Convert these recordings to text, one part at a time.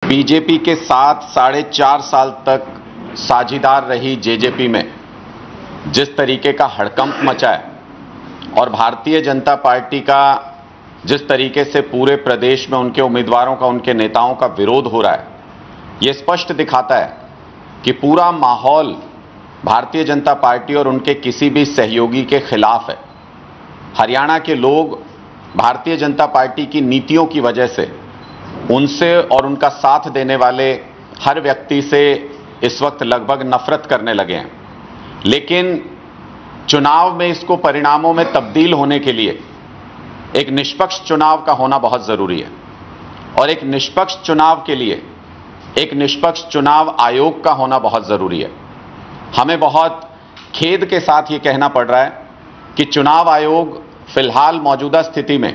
BJP के साथ 4.5 साल तक साझीदार रही जेजेपी में जिस तरीके का हड़कंप मचा है और भारतीय जनता पार्टी का जिस तरीके से पूरे प्रदेश में उनके उम्मीदवारों का, उनके नेताओं का विरोध हो रहा है, यह स्पष्ट दिखाता है कि पूरा माहौल भारतीय जनता पार्टी और उनके किसी भी सहयोगी के खिलाफ है। हरियाणा के लोग भारतीय जनता पार्टी की नीतियों की वजह से उनसे और उनका साथ देने वाले हर व्यक्ति से इस वक्त लगभग नफरत करने लगे हैं। लेकिन चुनाव में इसको परिणामों में तब्दील होने के लिए एक निष्पक्ष चुनाव का होना बहुत जरूरी है और एक निष्पक्ष चुनाव के लिए एक निष्पक्ष चुनाव आयोग का होना बहुत जरूरी है। हमें बहुत खेद के साथ ये कहना पड़ रहा है कि चुनाव आयोग फिलहाल मौजूदा स्थिति में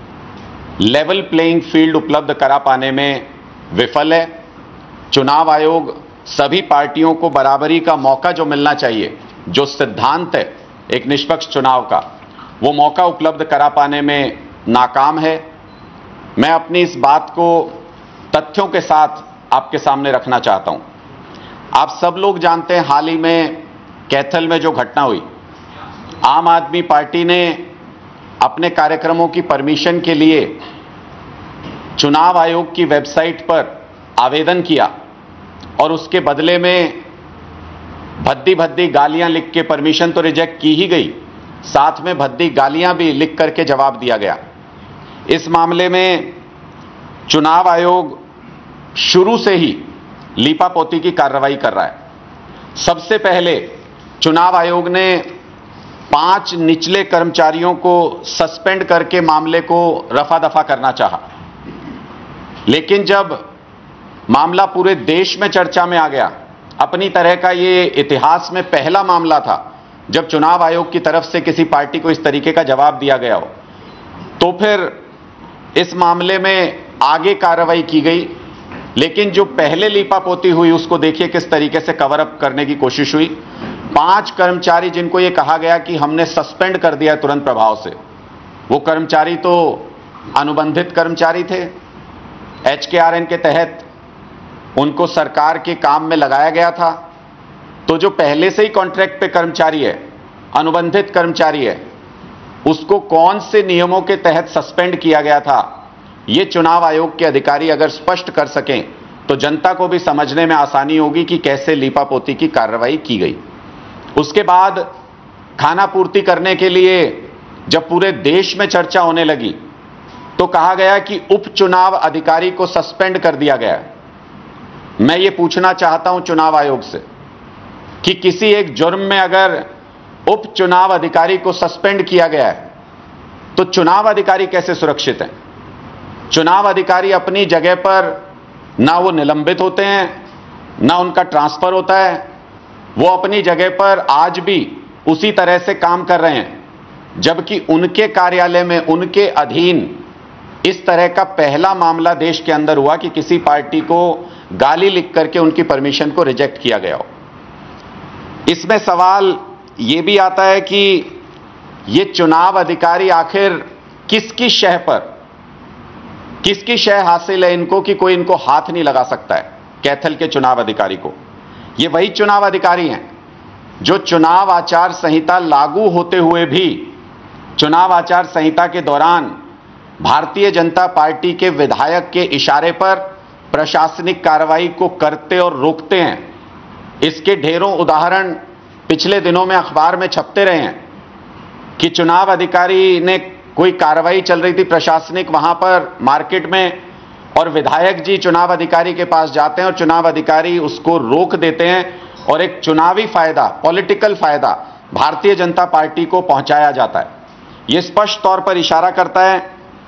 लेवल प्लेइंग फील्ड उपलब्ध करा पाने में विफल है। चुनाव आयोग सभी पार्टियों को बराबरी का मौका जो मिलना चाहिए, जो सिद्धांत है एक निष्पक्ष चुनाव का, वो मौका उपलब्ध करा पाने में नाकाम है। मैं अपनी इस बात को तथ्यों के साथ आपके सामने रखना चाहता हूं। आप सब लोग जानते हैं हाल ही में कैथल में जो घटना हुई, आम आदमी पार्टी ने अपने कार्यक्रमों की परमिशन के लिए चुनाव आयोग की वेबसाइट पर आवेदन किया और उसके बदले में भद्दी भद्दी गालियां लिख के परमिशन तो रिजेक्ट की ही गई, साथ में भद्दी गालियां भी लिख करके जवाब दिया गया। इस मामले में चुनाव आयोग शुरू से ही लीपापोती की कार्रवाई कर रहा है। सबसे पहले चुनाव आयोग ने 5 निचले कर्मचारियों को सस्पेंड करके मामले को रफा दफा करना चाहा, लेकिन जब मामला पूरे देश में चर्चा में आ गया, अपनी तरह का ये इतिहास में पहला मामला था जब चुनाव आयोग की तरफ से किसी पार्टी को इस तरीके का जवाब दिया गया हो, तो फिर इस मामले में आगे कार्रवाई की गई। लेकिन जो पहले लीपापोती हुई उसको देखिए किस तरीके से कवर अप करने की कोशिश हुई। 5 कर्मचारी जिनको यह कहा गया कि हमने सस्पेंड कर दिया तुरंत प्रभाव से, वो कर्मचारी तो अनुबंधित कर्मचारी थे। HKRN के तहत उनको सरकार के काम में लगाया गया था। तो जो पहले से ही कॉन्ट्रैक्ट पे कर्मचारी है, अनुबंधित कर्मचारी है, उसको कौन से नियमों के तहत सस्पेंड किया गया था, ये चुनाव आयोग के अधिकारी अगर स्पष्ट कर सकें तो जनता को भी समझने में आसानी होगी कि कैसे लीपापोती की कार्रवाई की गई। उसके बाद खाना पूर्ति करने के लिए जब पूरे देश में चर्चा होने लगी तो कहा गया कि उपचुनाव अधिकारी को सस्पेंड कर दिया गया। मैं ये पूछना चाहता हूं चुनाव आयोग से कि किसी एक जुर्म में अगर उपचुनाव अधिकारी को सस्पेंड किया गया है तो चुनाव अधिकारी कैसे सुरक्षित हैं? चुनाव अधिकारी अपनी जगह पर ना वो निलंबित होते हैं, ना उनका ट्रांसफर होता है, वो अपनी जगह पर आज भी उसी तरह से काम कर रहे हैं। जबकि उनके कार्यालय में, उनके अधीन इस तरह का पहला मामला देश के अंदर हुआ कि किसी पार्टी को गाली लिख करके उनकी परमिशन को रिजेक्ट किया गया हो। इसमें सवाल यह भी आता है कि ये चुनाव अधिकारी आखिर किसकी शह पर, किसकी शह हासिल है इनको कि कोई इनको हाथ नहीं लगा सकता है कैथल के चुनाव अधिकारी को। ये वही चुनाव अधिकारी हैं जो चुनाव आचार संहिता लागू होते हुए भी चुनाव आचार संहिता के दौरान भारतीय जनता पार्टी के विधायक के इशारे पर प्रशासनिक कार्रवाई को करते और रोकते हैं। इसके ढेरों उदाहरण पिछले दिनों में अखबार में छपते रहे हैं कि चुनाव अधिकारी ने कोई कार्रवाई चल रही थी प्रशासनिक वहां पर मार्केट में, और विधायक जी चुनाव अधिकारी के पास जाते हैं और चुनाव अधिकारी उसको रोक देते हैं और एक चुनावी फायदा, पॉलिटिकल फायदा भारतीय जनता पार्टी को पहुंचाया जाता है। यह स्पष्ट तौर पर इशारा करता है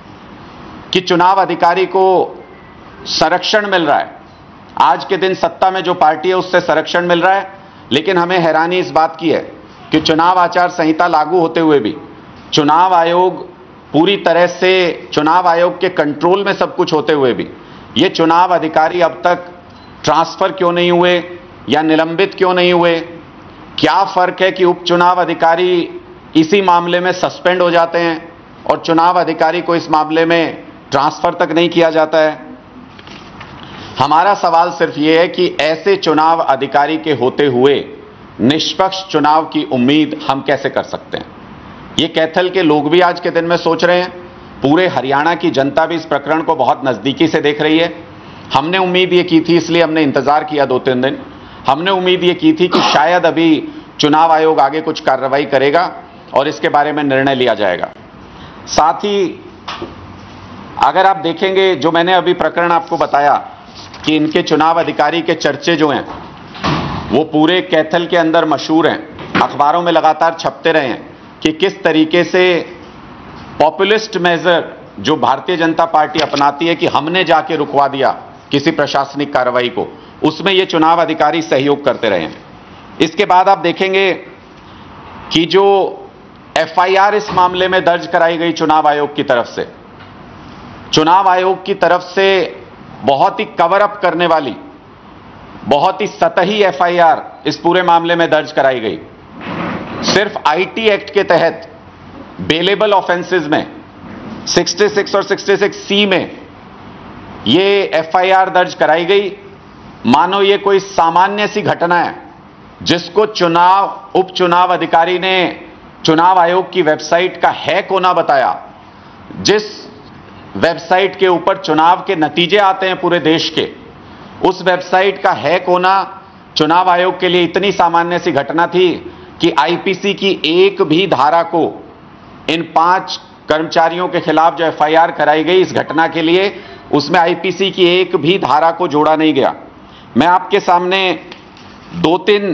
कि चुनाव अधिकारी को संरक्षण मिल रहा है। आज के दिन सत्ता में जो पार्टी है उससे संरक्षण मिल रहा है, लेकिन हमें हैरानी इस बात की है कि चुनाव आचार संहिता लागू होते हुए भी चुनाव आयोग पूरी तरह से, चुनाव आयोग के कंट्रोल में सब कुछ होते हुए भी ये चुनाव अधिकारी अब तक ट्रांसफर क्यों नहीं हुए या निलंबित क्यों नहीं हुए? क्या फर्क है कि उपचुनाव अधिकारी इसी मामले में सस्पेंड हो जाते हैं और चुनाव अधिकारी को इस मामले में ट्रांसफर तक नहीं किया जाता है? हमारा सवाल सिर्फ यह है कि ऐसे चुनाव अधिकारी के होते हुए निष्पक्ष चुनाव की उम्मीद हम कैसे कर सकते हैं। ये कैथल के लोग भी आज के दिन में सोच रहे हैं, पूरे हरियाणा की जनता भी इस प्रकरण को बहुत नजदीकी से देख रही है। हमने उम्मीद ये की थी, इसलिए हमने इंतजार किया 2-3 दिन। हमने उम्मीद ये की थी कि शायद अभी चुनाव आयोग आगे कुछ कार्रवाई करेगा और इसके बारे में निर्णय लिया जाएगा। साथ ही अगर आप देखेंगे, जो मैंने अभी प्रकरण आपको बताया कि इनके चुनाव अधिकारी के चर्चे जो हैं वो पूरे कैथल के अंदर मशहूर हैं, अखबारों में लगातार छपते रहे हैं कि किस तरीके से पॉपुलिस्ट मेजर जो भारतीय जनता पार्टी अपनाती है कि हमने जाके रुकवा दिया किसी प्रशासनिक कार्रवाई को, उसमें ये चुनाव अधिकारी सहयोग करते रहे हैं। इसके बाद आप देखेंगे कि जो एफआईआर इस मामले में दर्ज कराई गई चुनाव आयोग की तरफ से, चुनाव आयोग की तरफ से बहुत ही कवर अप करने वाली, बहुत ही सतही एफआईआर इस पूरे मामले में दर्ज कराई गई। सिर्फ आईटी एक्ट के तहत बेलेबल ऑफेंसेस में 66 और 66C में ये एफआईआर दर्ज कराई गई। मानो ये कोई सामान्य सी घटना है जिसको उपचुनाव अधिकारी ने चुनाव आयोग की वेबसाइट का हैक होना बताया, जिस वेबसाइट के ऊपर चुनाव के नतीजे आते हैं पूरे देश के, उस वेबसाइट का हैक होना चुनाव आयोग के लिए इतनी सामान्य सी घटना थी कि आईपीसी की एक भी धारा को इन 5 कर्मचारियों के खिलाफ जो एफआईआर कराई गई इस घटना के लिए, उसमें आईपीसी की एक भी धारा को जोड़ा नहीं गया। मैं आपके सामने 2-3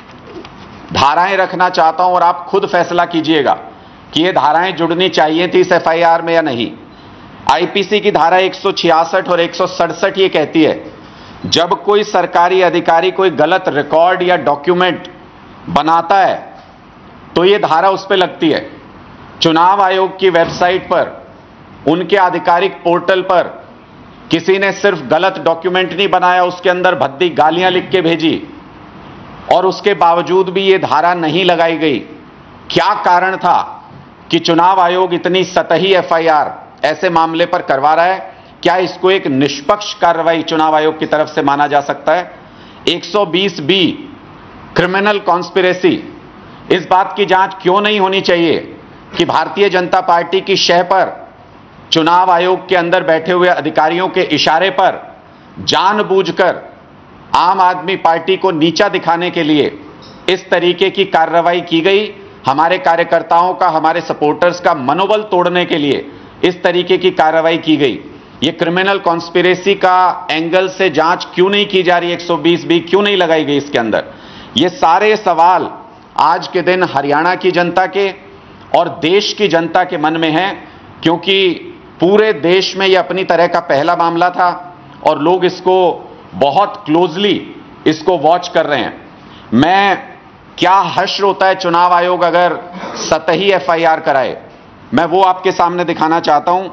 धाराएं रखना चाहता हूं और आप खुद फैसला कीजिएगा कि ये धाराएं जुड़नी चाहिए थी इस एफआईआर में या नहीं। आईपीसी की धारा 166 और 167 ये कहती है, जब कोई सरकारी अधिकारी कोई गलत रिकॉर्ड या डॉक्यूमेंट बनाता है तो ये धारा उस पर लगती है। चुनाव आयोग की वेबसाइट पर, उनके आधिकारिक पोर्टल पर किसी ने सिर्फ गलत डॉक्यूमेंट नहीं बनाया, उसके अंदर भद्दी गालियां लिख के भेजी और उसके बावजूद भी ये धारा नहीं लगाई गई। क्या कारण था कि चुनाव आयोग इतनी सतही एफआईआर ऐसे मामले पर करवा रहा है? क्या इसको एक निष्पक्ष कार्रवाई चुनाव आयोग की तरफ से माना जा सकता है? 120B क्रिमिनल कॉन्स्पिरेसी, इस बात की जांच क्यों नहीं होनी चाहिए कि भारतीय जनता पार्टी की शह पर चुनाव आयोग के अंदर बैठे हुए अधिकारियों के इशारे पर जानबूझकर आम आदमी पार्टी को नीचा दिखाने के लिए इस तरीके की कार्रवाई की गई, हमारे कार्यकर्ताओं का, हमारे सपोर्टर्स का मनोबल तोड़ने के लिए इस तरीके की कार्रवाई की गई। ये क्रिमिनल कॉन्स्पिरेसी का एंगल से जांच क्यों नहीं की जा रही, 120B क्यों नहीं लगाई गई इसके अंदर? ये सारे सवाल आज के दिन हरियाणा की जनता के और देश की जनता के मन में हैं, क्योंकि पूरे देश में यह अपनी तरह का पहला मामला था और लोग इसको बहुत क्लोजली इसको वॉच कर रहे हैं। क्या हश्र होता है चुनाव आयोग अगर सतही एफआईआर कराए, मैं वो आपके सामने दिखाना चाहता हूं।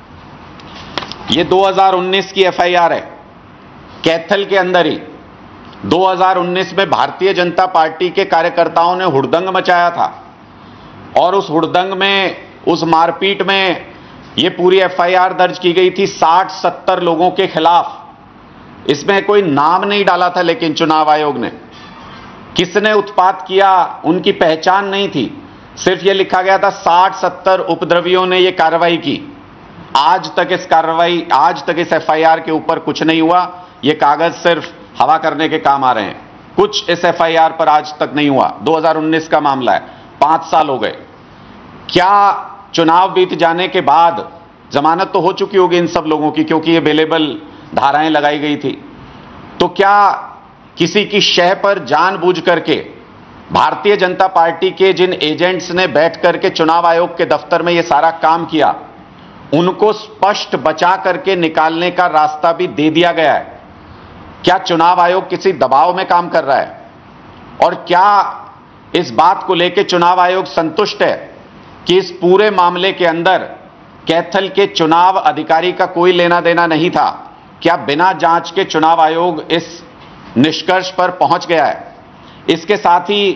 ये 2019 की एफआईआर है, कैथल के अंदर ही 2019 में भारतीय जनता पार्टी के कार्यकर्ताओं ने हुड़दंग मचाया था और उस हुड़दंग में, उस मारपीट में ये पूरी एफआईआर दर्ज की गई थी 60-70 लोगों के खिलाफ। इसमें कोई नाम नहीं डाला था, लेकिन चुनाव आयोग ने किसने उत्पात किया उनकी पहचान नहीं थी, सिर्फ ये लिखा गया था 60-70 उपद्रवियों ने ये कार्रवाई की। आज तक इस एफआईआर के ऊपर कुछ नहीं हुआ। ये कागज सिर्फ हवा करने के काम आ रहे हैं। कुछ इस एफआईआर पर आज तक नहीं हुआ। 2019 का मामला है, 5 साल हो गए। क्या चुनाव बीत जाने के बाद जमानत तो हो चुकी होगी इन सब लोगों की, क्योंकि ये बेलेबल धाराएं लगाई गई थी, तो क्या किसी की शह पर जानबूझ करके भारतीय जनता पार्टी के जिन एजेंट्स ने बैठ करके चुनाव आयोग के दफ्तर में ये सारा काम किया, उनको स्पष्ट बचा करके निकालने का रास्ता भी दे दिया गया है? क्या चुनाव आयोग किसी दबाव में काम कर रहा है? और क्या इस बात को लेकर चुनाव आयोग संतुष्ट है कि इस पूरे मामले के अंदर कैथल के चुनाव अधिकारी का कोई लेना देना नहीं था? क्या बिना जांच के चुनाव आयोग इस निष्कर्ष पर पहुंच गया है? इसके साथ ही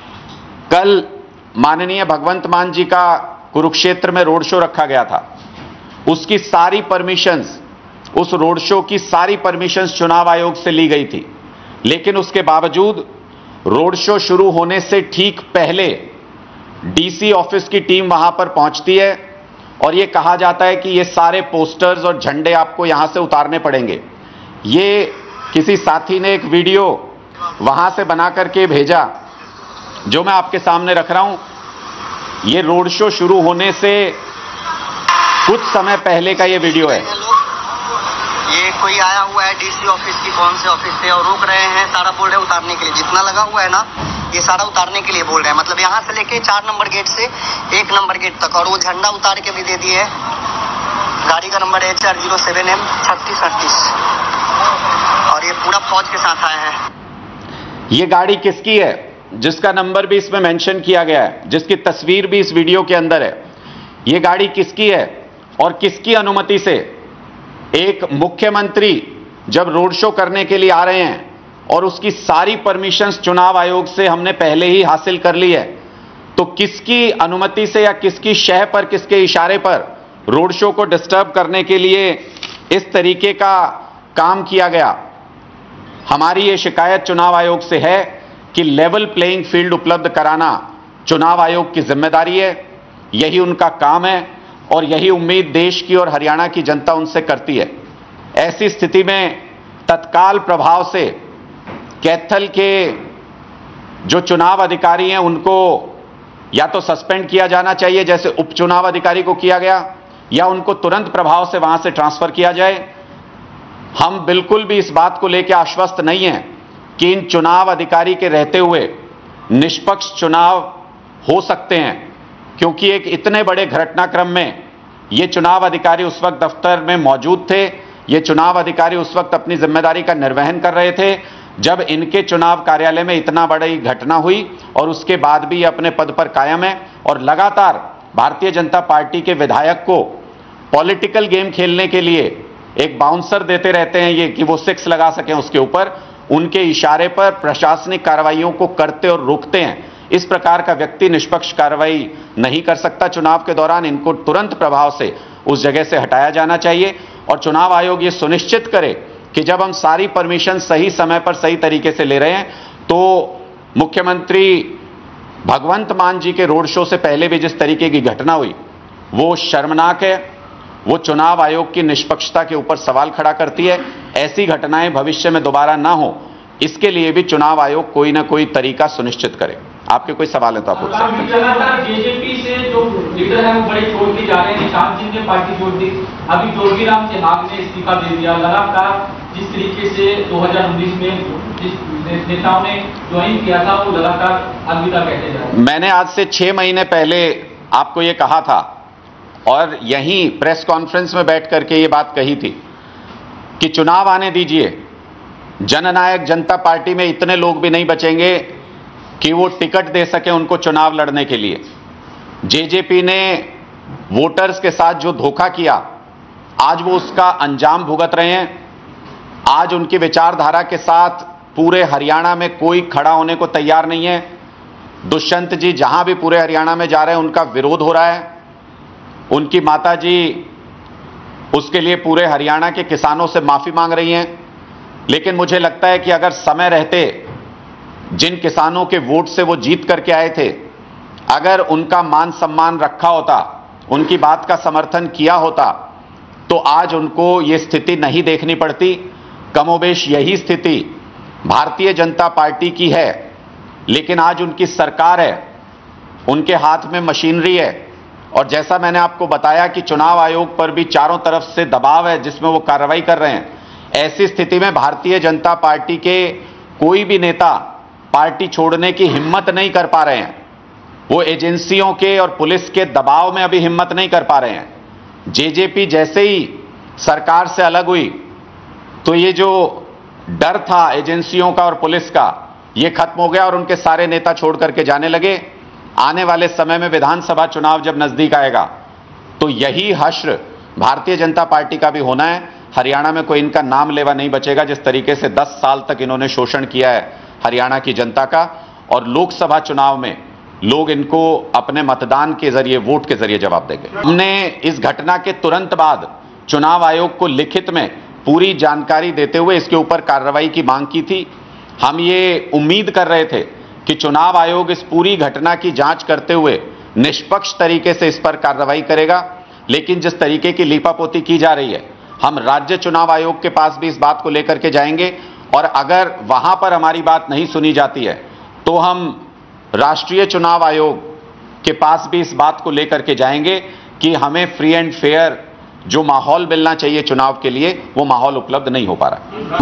कल माननीय भगवंत मान जी का कुरुक्षेत्र में रोड शो रखा गया था, उसकी सारी परमिशंस, उस रोड शो की सारी परमिशंस चुनाव आयोग से ली गई थी, लेकिन उसके बावजूद रोड शो शुरू होने से ठीक पहले डीसी ऑफिस की टीम वहां पर पहुंचती है और यह कहा जाता है कि ये सारे पोस्टर्स और झंडे आपको यहां से उतारने पड़ेंगे। ये किसी साथी ने एक वीडियो वहां से बना करके भेजा, जो मैं आपके सामने रख रहा हूं। ये रोड शो शुरू होने से कुछ समय पहले का ये वीडियो है। ये कोई आया हुआ है डीसी ऑफिस की, कौन से ऑफिस से, और रोक रहे हैं, सारा बोल रहे हैं उतारने के लिए। जितना लगा हुआ है ना, ये सारा उतारने के लिए बोल रहे हैं। मतलब यहाँ से लेके 4 नंबर गेट से 1 नंबर गेट तक, और वो झंडा उतार के भी दे दिए। गाड़ी का नंबर है HR07M 3638, और ये पूरा फौज के साथ आया है। ये गाड़ी किसकी है, जिसका नंबर भी इसमें मेंशन किया गया है, जिसकी तस्वीर भी इस वीडियो के अंदर है। ये गाड़ी किसकी है और किसकी अनुमति से एक मुख्यमंत्री जब रोड शो करने के लिए आ रहे हैं और उसकी सारी परमिशंस चुनाव आयोग से हमने पहले ही हासिल कर ली है, तो किसकी अनुमति से या किसकी शह पर, किसके इशारे पर रोड शो को डिस्टर्ब करने के लिए इस तरीके का काम किया गया। हमारी ये शिकायत चुनाव आयोग से है कि लेवल प्लेइंग फील्ड उपलब्ध कराना चुनाव आयोग की जिम्मेदारी है, यही उनका काम है और यही उम्मीद देश की और हरियाणा की जनता उनसे करती है। ऐसी स्थिति में तत्काल प्रभाव से कैथल के जो चुनाव अधिकारी हैं उनको या तो सस्पेंड किया जाना चाहिए, जैसे उपचुनाव अधिकारी को किया गया, या उनको तुरंत प्रभाव से वहां से ट्रांसफर किया जाए। हम बिल्कुल भी इस बात को लेकर आश्वस्त नहीं हैं कि इन चुनाव अधिकारी के रहते हुए निष्पक्ष चुनाव हो सकते हैं, क्योंकि एक इतने बड़े घटनाक्रम में ये चुनाव अधिकारी उस वक्त दफ्तर में मौजूद थे। ये चुनाव अधिकारी उस वक्त अपनी जिम्मेदारी का निर्वहन कर रहे थे जब इनके चुनाव कार्यालय में इतना बड़ी घटना हुई, और उसके बाद भी ये अपने पद पर कायम है और लगातार भारतीय जनता पार्टी के विधायक को पॉलिटिकल गेम खेलने के लिए एक बाउंसर देते रहते हैं ये कि वो 6 लगा सकें उसके ऊपर। उनके इशारे पर प्रशासनिक कार्रवाइयों को करते और रोकते हैं। इस प्रकार का व्यक्ति निष्पक्ष कार्रवाई नहीं कर सकता चुनाव के दौरान। इनको तुरंत प्रभाव से उस जगह से हटाया जाना चाहिए और चुनाव आयोग ये सुनिश्चित करे कि जब हम सारी परमिशन सही समय पर सही तरीके से ले रहे हैं, तो मुख्यमंत्री भगवंत मान जी के रोड शो से पहले भी जिस तरीके की घटना हुई वो शर्मनाक है। वो चुनाव आयोग की निष्पक्षता के ऊपर सवाल खड़ा करती है। ऐसी घटनाएं भविष्य में दोबारा ना हो, इसके लिए भी चुनाव आयोग कोई ना कोई तरीका सुनिश्चित करे। आपके कोई सवाल है तो आप पूछ सकते हैं। लगातार जेजेपी से जो लीडर है वो बड़े छोड़ते जा रहे हैं। निशांत सिंह ने पार्टी छोड़ दी, अभी जोगीराम चेहाग ने इस्तीफा दे दिया। लगातार जिस तरीके से 2019 में जिस नेताओं ने ज्वाइन किया था वो लगातार अलविदा कहते जा रहे हैं। मैंने आज से 6 महीने पहले आपको ये कहा था और यहीं प्रेस कॉन्फ्रेंस में बैठ करके ये बात कही थी कि चुनाव आने दीजिए, जननायक जनता पार्टी में इतने लोग भी नहीं बचेंगे कि वो टिकट दे सके उनको चुनाव लड़ने के लिए। जेजेपी ने वोटर्स के साथ जो धोखा किया, आज वो उसका अंजाम भुगत रहे हैं। आज उनकी विचारधारा के साथ पूरे हरियाणा में कोई खड़ा होने को तैयार नहीं है। दुष्यंत जी जहां भी पूरे हरियाणा में जा रहे हैं उनका विरोध हो रहा है। उनकी माताजी उसके लिए पूरे हरियाणा के किसानों से माफी मांग रही हैं। लेकिन मुझे लगता है कि अगर समय रहते जिन किसानों के वोट से वो जीत करके आए थे, अगर उनका मान सम्मान रखा होता, उनकी बात का समर्थन किया होता, तो आज उनको ये स्थिति नहीं देखनी पड़ती। कमोबेश यही स्थिति भारतीय जनता पार्टी की है, लेकिन आज उनकी सरकार है, उनके हाथ में मशीनरी है। और जैसा मैंने आपको बताया कि चुनाव आयोग पर भी चारों तरफ से दबाव है जिसमें वो कार्रवाई कर रहे हैं। ऐसी स्थिति में भारतीय जनता पार्टी के कोई भी नेता पार्टी छोड़ने की हिम्मत नहीं कर पा रहे हैं। वो एजेंसियों के और पुलिस के दबाव में अभी हिम्मत नहीं कर पा रहे हैं। जेजेपी जैसे ही सरकार से अलग हुई तो ये जो डर था एजेंसियों का और पुलिस का, ये खत्म हो गया और उनके सारे नेता छोड़ करके जाने लगे। आने वाले समय में विधानसभा चुनाव जब नजदीक आएगा तो यही हश्र भारतीय जनता पार्टी का भी होना है। हरियाणा में कोई इनका नाम लेवा नहीं बचेगा। जिस तरीके से 10 साल तक इन्होंने शोषण किया है हरियाणा की जनता का, और लोकसभा चुनाव में लोग इनको अपने मतदान के जरिए, वोट के जरिए जवाब देंगे। हमने इस घटना के तुरंत बाद चुनाव आयोग को लिखित में पूरी जानकारी देते हुए इसके ऊपर कार्रवाई की मांग की थी। हम ये उम्मीद कर रहे थे कि चुनाव आयोग इस पूरी घटना की जांच करते हुए निष्पक्ष तरीके से इस पर कार्रवाई करेगा, लेकिन जिस तरीके की लीपापोती की जा रही है, हम राज्य चुनाव आयोग के पास भी इस बात को लेकर के जाएंगे और अगर वहां पर हमारी बात नहीं सुनी जाती है तो हम राष्ट्रीय चुनाव आयोग के पास भी इस बात को लेकर के जाएंगे कि हमें फ्री एंड फेयर जो माहौल मिलना चाहिए चुनाव के लिए, वो माहौल उपलब्ध नहीं हो पा रहा।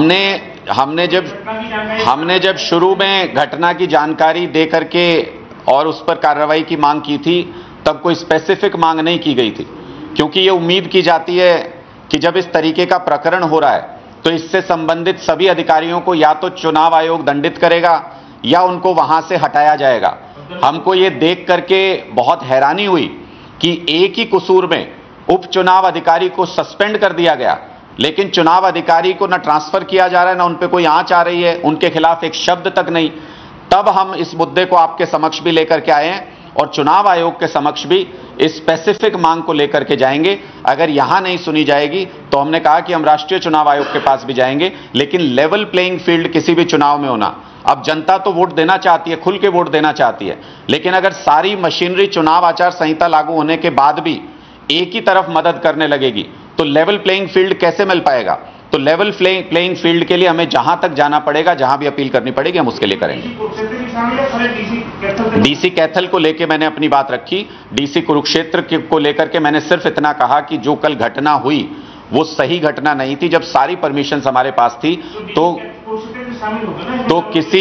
हमने जब शुरू में घटना की जानकारी दे करके और उस पर कार्रवाई की मांग की थी, तब कोई स्पेसिफिक मांग नहीं की गई थी, क्योंकि ये उम्मीद की जाती है कि जब इस तरीके का प्रकरण हो रहा है तो इससे संबंधित सभी अधिकारियों को या तो चुनाव आयोग दंडित करेगा या उनको वहां से हटाया जाएगा। हमको ये देख करके बहुत हैरानी हुई कि एक ही कसूर में उपचुनाव अधिकारी को सस्पेंड कर दिया गया, लेकिन चुनाव अधिकारी को न ट्रांसफर किया जा रहा है, न उन पे कोई आंच आ रही है, उनके खिलाफ एक शब्द तक नहीं। तब हम इस मुद्दे को आपके समक्ष भी लेकर के आए हैं और चुनाव आयोग के समक्ष भी इस स्पेसिफिक मांग को लेकर के जाएंगे। अगर यहां नहीं सुनी जाएगी तो हमने कहा कि हम राष्ट्रीय चुनाव आयोग के पास भी जाएंगे, लेकिन लेवल प्लेइंग फील्ड किसी भी चुनाव में होना। अब जनता तो वोट देना चाहती है, खुल के वोट देना चाहती है, लेकिन अगर सारी मशीनरी चुनाव आचार संहिता लागू होने के बाद भी एक ही तरफ मदद करने लगेगी तो लेवल प्लेइंग फील्ड कैसे मिल पाएगा? तो लेवल प्लेइंग फील्ड के लिए हमें जहां तक जाना पड़ेगा, जहां भी अपील करनी पड़ेगी, हम उसके लिए करेंगे। डीसी कैथल को लेकर मैंने अपनी बात रखी। डीसी कुरुक्षेत्र को लेकर के मैंने सिर्फ इतना कहा कि जो कल घटना हुई वो सही घटना नहीं थी। जब सारी परमिशन हमारे पास थी तो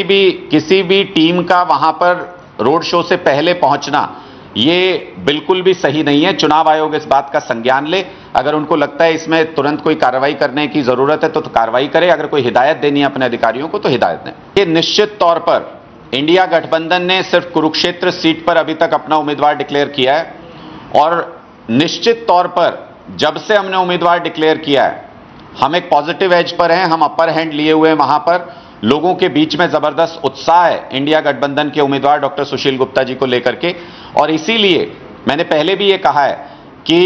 किसी भी टीम का वहां पर रोड शो से पहले पहुंचना ये बिल्कुल भी सही नहीं है। चुनाव आयोग इस बात का संज्ञान ले। अगर उनको लगता है इसमें तुरंत कोई कार्रवाई करने की जरूरत है तो कार्रवाई करे। अगर कोई हिदायत देनी है अपने अधिकारियों को तो हिदायत दें। ये निश्चित तौर पर इंडिया गठबंधन ने सिर्फ कुरुक्षेत्र सीट पर अभी तक अपना उम्मीदवार डिक्लेयर किया है और निश्चित तौर पर जब से हमने उम्मीदवार डिक्लेयर किया है हम एक पॉजिटिव एज पर हैं, हम अपर हैंड लिए हुए हैं। वहां पर लोगों के बीच में जबरदस्त उत्साह है इंडिया गठबंधन के उम्मीदवार डॉक्टर सुशील गुप्ता जी को लेकर के, और इसीलिए मैंने पहले भी ये कहा है कि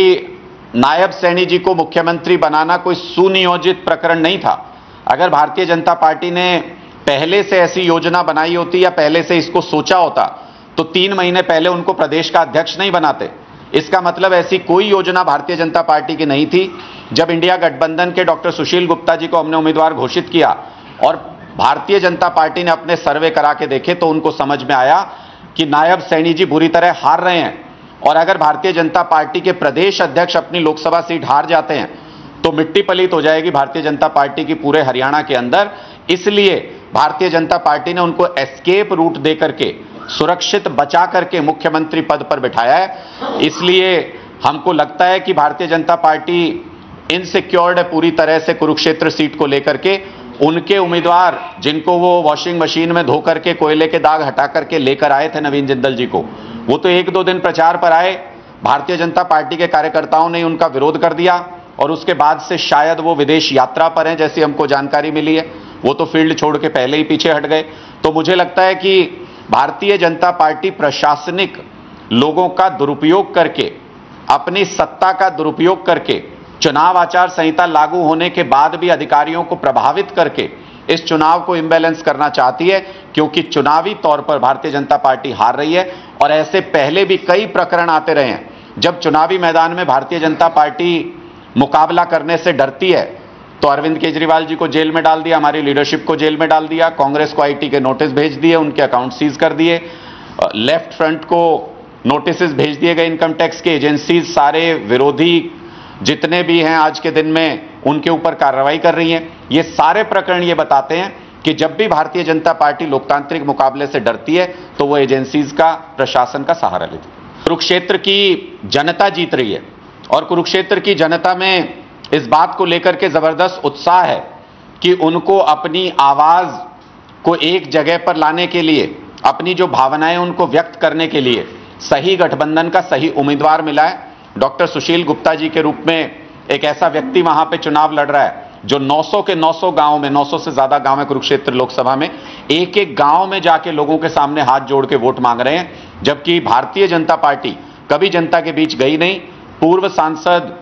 नायब सैनी जी को मुख्यमंत्री बनाना कोई सुनियोजित प्रकरण नहीं था। अगर भारतीय जनता पार्टी ने पहले से ऐसी योजना बनाई होती या पहले से इसको सोचा होता तो 3 महीने पहले उनको प्रदेश का अध्यक्ष नहीं बनाते। इसका मतलब ऐसी कोई योजना भारतीय जनता पार्टी की नहीं थी। जब इंडिया गठबंधन के डॉक्टर सुशील गुप्ता जी को हमने उम्मीदवार घोषित किया और भारतीय जनता पार्टी ने अपने सर्वे करा के देखे तो उनको समझ में आया कि नायब सैनी जी बुरी तरह हार रहे हैं, और अगर भारतीय जनता पार्टी के प्रदेश अध्यक्ष अपनी लोकसभा सीट हार जाते हैं तो मिट्टी पलीत हो जाएगी भारतीय जनता पार्टी की पूरे हरियाणा के अंदर। इसलिए भारतीय जनता पार्टी ने उनको एस्केप रूट दे करके सुरक्षित बचा करके मुख्यमंत्री पद पर बिठाया है। इसलिए हमको लगता है कि भारतीय जनता पार्टी इनसिक्योर्ड है पूरी तरह से कुरुक्षेत्र सीट को लेकर के। उनके उम्मीदवार जिनको वो वॉशिंग मशीन में धो करके कोयले के दाग हटा करके लेकर आए थे नवीन जिंदल जी को, वो तो 1-2 दिन प्रचार पर आए, भारतीय जनता पार्टी के कार्यकर्ताओं ने उनका विरोध कर दिया और उसके बाद से शायद वो विदेश यात्रा पर हैं जैसी हमको जानकारी मिली है। वो तो फील्ड छोड़ के पहले ही पीछे हट गए। तो मुझे लगता है कि भारतीय जनता पार्टी प्रशासनिक लोगों का दुरुपयोग करके, अपनी सत्ता का दुरुपयोग करके, चुनाव आचार संहिता लागू होने के बाद भी अधिकारियों को प्रभावित करके इस चुनाव को इम्बैलेंस करना चाहती है, क्योंकि चुनावी तौर पर भारतीय जनता पार्टी हार रही है। और ऐसे पहले भी कई प्रकरण आते रहे हैं जब चुनावी मैदान में भारतीय जनता पार्टी मुकाबला करने से डरती है तो अरविंद केजरीवाल जी को जेल में डाल दिया, हमारी लीडरशिप को जेल में डाल दिया, कांग्रेस को आईटी के नोटिस भेज दिए, उनके अकाउंट सीज कर दिए, लेफ्ट फ्रंट को नोटिस भेज दिए गए, इनकम टैक्स के एजेंसीज सारे विरोधी जितने भी हैं आज के दिन में उनके ऊपर कार्रवाई कर रही हैं। ये सारे प्रकरण ये बताते हैं कि जब भी भारतीय जनता पार्टी लोकतांत्रिक मुकाबले से डरती है तो वो एजेंसीज का, प्रशासन का सहारा लेती है। कुरुक्षेत्र की जनता जीत रही है और कुरुक्षेत्र की जनता में इस बात को लेकर के जबरदस्त उत्साह है कि उनको अपनी आवाज को एक जगह पर लाने के लिए, अपनी जो भावनाएं उनको व्यक्त करने के लिए सही गठबंधन का सही उम्मीदवार मिला है। डॉक्टर सुशील गुप्ता जी के रूप में एक ऐसा व्यक्ति वहां पे चुनाव लड़ रहा है जो 900 के 900 गांव में, 900 से ज्यादा गांव है कुरुक्षेत्र लोकसभा में, एक गांव में जाके लोगों के सामने हाथ जोड़ के वोट मांग रहे हैं, जबकि भारतीय जनता पार्टी कभी जनता के बीच गई नहीं। पूर्व सांसद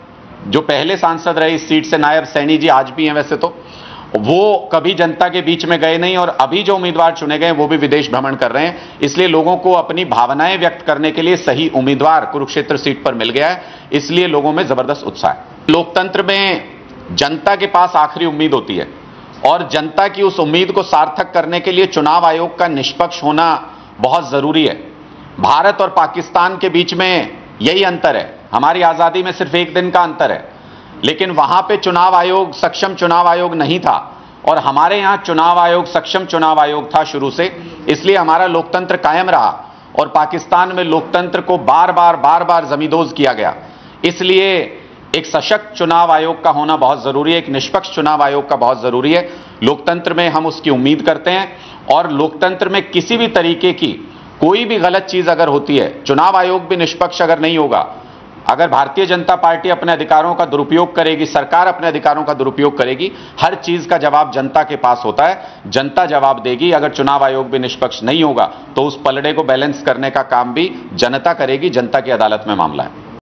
जो पहले सांसद रहे इस सीट से, नायब सैनी जी आज भी हैं वैसे तो, वो कभी जनता के बीच में गए नहीं और अभी जो उम्मीदवार चुने गए वो भी विदेश भ्रमण कर रहे हैं। इसलिए लोगों को अपनी भावनाएं व्यक्त करने के लिए सही उम्मीदवार कुरुक्षेत्र सीट पर मिल गया है, इसलिए लोगों में जबरदस्त उत्साह है। लोकतंत्र में जनता के पास आखिरी उम्मीद होती है और जनता की उस उम्मीद को सार्थक करने के लिए चुनाव आयोग का निष्पक्ष होना बहुत जरूरी है। भारत और पाकिस्तान के बीच में यही अंतर है, हमारी आजादी में सिर्फ एक दिन का अंतर है, लेकिन वहां पे चुनाव आयोग सक्षम चुनाव आयोग नहीं था और हमारे यहां चुनाव आयोग सक्षम चुनाव आयोग था शुरू से, इसलिए हमारा लोकतंत्र कायम रहा और पाकिस्तान में लोकतंत्र को बार बार जमींदोज किया गया। इसलिए एक सशक्त चुनाव आयोग का होना बहुत जरूरी है, एक निष्पक्ष चुनाव आयोग का बहुत जरूरी है। लोकतंत्र में हम उसकी उम्मीद करते हैं और लोकतंत्र में किसी भी तरीके की कोई भी गलत चीज अगर होती है, चुनाव आयोग भी निष्पक्ष अगर नहीं होगा, अगर भारतीय जनता पार्टी अपने अधिकारों का दुरुपयोग करेगी, सरकार अपने अधिकारों का दुरुपयोग करेगी, हर चीज का जवाब जनता के पास होता है, जनता जवाब देगी। अगर चुनाव आयोग भी निष्पक्ष नहीं होगा तो उस पलड़े को बैलेंस करने का काम भी जनता करेगी, जनता की अदालत में मामला है।